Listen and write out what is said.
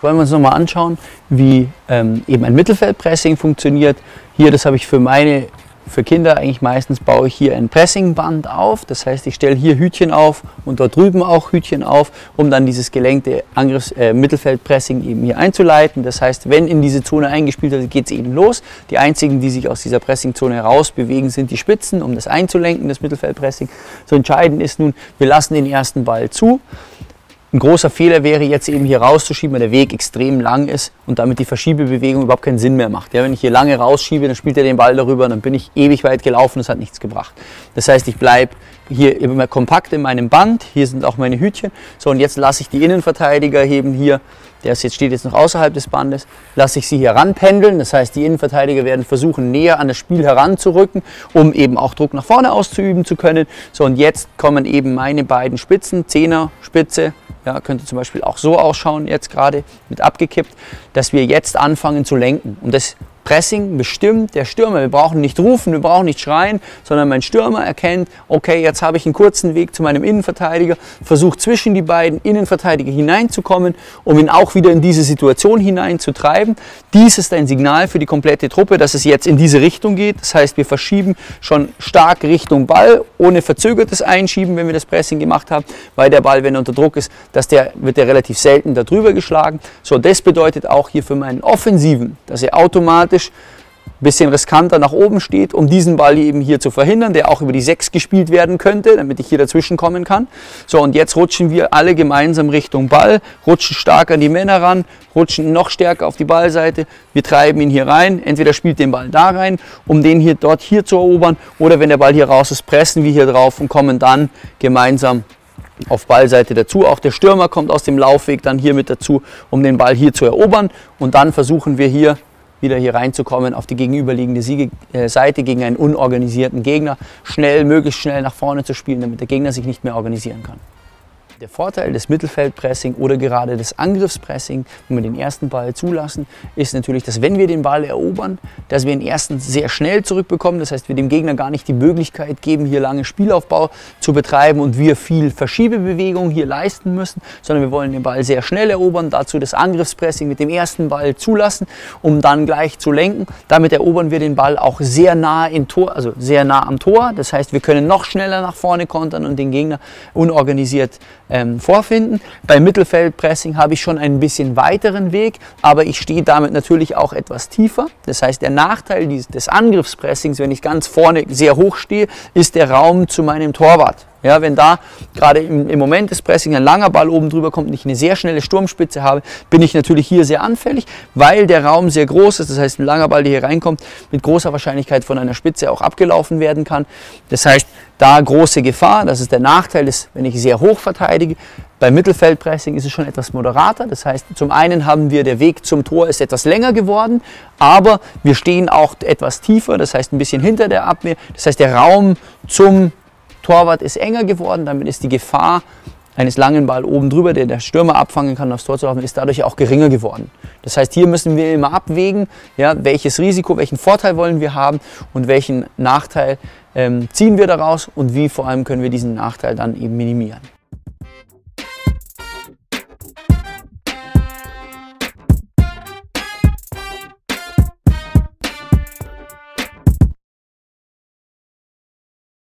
Wollen wir uns nochmal anschauen, wie eben ein Mittelfeldpressing funktioniert. Hier, das habe ich für Kinder eigentlich meistens, baue ich hier ein Pressingband auf. Das heißt, ich stelle hier Hütchen auf und dort drüben auch Hütchen auf, um dann dieses gelenkte Mittelfeldpressing eben hier einzuleiten. Das heißt, wenn in diese Zone eingespielt wird, geht es eben los. Die einzigen, die sich aus dieser Pressingzone heraus bewegen, sind die Spitzen, um das einzulenken, das Mittelfeldpressing. So entscheidend ist nun, wir lassen den ersten Ball zu. Ein großer Fehler wäre jetzt eben hier rauszuschieben, weil der Weg extrem lang ist und damit die Verschiebebewegung überhaupt keinen Sinn mehr macht. Ja, wenn ich hier lange rausschiebe, dann spielt er den Ball darüber und dann bin ich ewig weit gelaufen, das hat nichts gebracht. Das heißt, ich bleibe hier immer kompakt in meinem Band, hier sind auch meine Hütchen. So, und jetzt lasse ich die Innenverteidiger eben hier, steht jetzt noch außerhalb des Bandes, lasse ich sie hier ranpendeln. Das heißt, die Innenverteidiger werden versuchen, näher an das Spiel heranzurücken, um eben auch Druck nach vorne auszuüben zu können. So, und jetzt kommen eben meine beiden Spitzen, Zehner, Spitze. Ja, könnte zum Beispiel auch so ausschauen, jetzt gerade mit abgekippt, dass wir jetzt anfangen zu lenken. Und das Pressing bestimmt der Stürmer. Wir brauchen nicht rufen, wir brauchen nicht schreien, sondern mein Stürmer erkennt, okay, jetzt habe ich einen kurzen Weg zu meinem Innenverteidiger, versucht zwischen die beiden Innenverteidiger hineinzukommen, um ihn auch wieder in diese Situation hineinzutreiben. Dies ist ein Signal für die komplette Truppe, dass es jetzt in diese Richtung geht. Das heißt, wir verschieben schon stark Richtung Ball, ohne verzögertes Einschieben, wenn wir das Pressing gemacht haben, weil der Ball, wenn er unter Druck ist, wird der relativ selten darüber geschlagen. So, das bedeutet auch hier für meinen Offensiven, dass er automatisch ein bisschen riskanter nach oben steht, um diesen Ball eben hier zu verhindern, der auch über die 6 gespielt werden könnte, damit ich hier dazwischen kommen kann. So, und jetzt rutschen wir alle gemeinsam Richtung Ball, rutschen stark an die Männer ran, rutschen noch stärker auf die Ballseite, wir treiben ihn hier rein, entweder spielt den Ball da rein, um den hier zu erobern, oder wenn der Ball hier raus ist, pressen wir hier drauf und kommen dann gemeinsam auf Ballseite dazu. Auch der Stürmer kommt aus dem Laufweg dann hier mit dazu, um den Ball hier zu erobern, und dann versuchen wir hier wieder reinzukommen auf die gegenüberliegende Seite gegen einen unorganisierten Gegner, möglichst schnell nach vorne zu spielen, damit der Gegner sich nicht mehr organisieren kann. Der Vorteil des Mittelfeldpressing oder gerade des Angriffspressing, wenn wir den ersten Ball zulassen, ist natürlich, dass wenn wir den Ball erobern, dass wir ihn erstens sehr schnell zurückbekommen. Das heißt, wir dem Gegner gar nicht die Möglichkeit geben, hier lange Spielaufbau zu betreiben und wir viel Verschiebebewegung hier leisten müssen, sondern wir wollen den Ball sehr schnell erobern, dazu das Angriffspressing mit dem ersten Ball zulassen, um dann gleich zu lenken. Damit erobern wir den Ball auch sehr nah sehr nah am Tor. Das heißt, wir können noch schneller nach vorne kontern und den Gegner unorganisiert vorfinden. Beim Mittelfeldpressing habe ich schon einen bisschen weiteren Weg, aber ich stehe damit natürlich auch etwas tiefer. Das heißt, der Nachteil des Angriffspressings, wenn ich ganz vorne sehr hoch stehe, ist der Raum zu meinem Torwart. Ja, wenn da gerade im Moment des Pressing ein langer Ball oben drüber kommt und ich eine sehr schnelle Sturmspitze habe, bin ich natürlich hier sehr anfällig, weil der Raum sehr groß ist. Das heißt, ein langer Ball, der hier reinkommt, mit großer Wahrscheinlichkeit von einer Spitze auch abgelaufen werden kann. Das heißt, da große Gefahr, das ist der Nachteil, wenn ich sehr hoch verteidige. Beim Mittelfeldpressing ist es schon etwas moderater. Das heißt, zum einen haben wir, der Weg zum Tor ist etwas länger geworden, aber wir stehen auch etwas tiefer, das heißt ein bisschen hinter der Abwehr. Das heißt, der Raum zum Torwart ist enger geworden, damit ist die Gefahr eines langen Ball oben drüber, der Stürmer abfangen kann, aufs Tor zu laufen, ist dadurch auch geringer geworden. Das heißt, hier müssen wir immer abwägen, ja, welches Risiko, welchen Vorteil wollen wir haben und welchen Nachteil ziehen wir daraus und wie vor allem können wir diesen Nachteil dann eben minimieren.